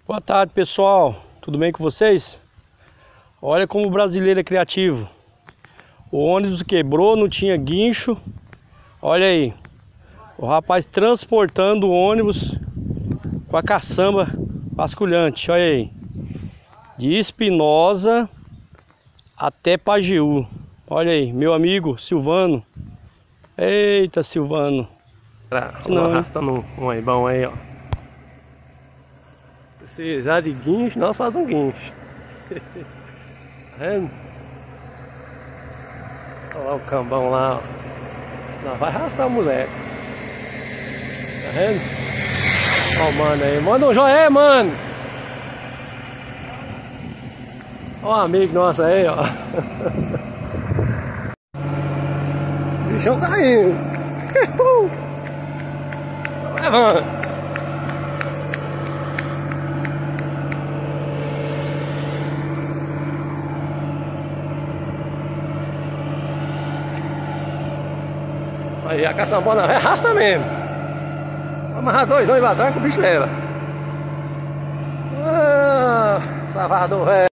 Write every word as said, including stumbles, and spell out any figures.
Boa tarde, pessoal, tudo bem com vocês? Olha como o brasileiro é criativo. O ônibus quebrou, não tinha guincho. Olha aí, o rapaz transportando o ônibus com a caçamba basculhante. Olha aí, de Espinosa até Pajeú. Olha aí, meu amigo Silvano. Eita, Silvano. Não, arrastando um aí bom aí, ó. Precisar de guincho, nós faz um guincho. Tá vendo? Olha lá o cambão lá, ó. Nós vai arrastar o moleque. Tá vendo? Ó o mano aí. Manda um joinha, mano. Ó um amigo nosso aí, ó. O bichão caindo. Levanta. Aí a caçambona arrasta mesmo. Vou amarrar dois anos lá atrás que o bicho leva. Ah, Salvador, velho.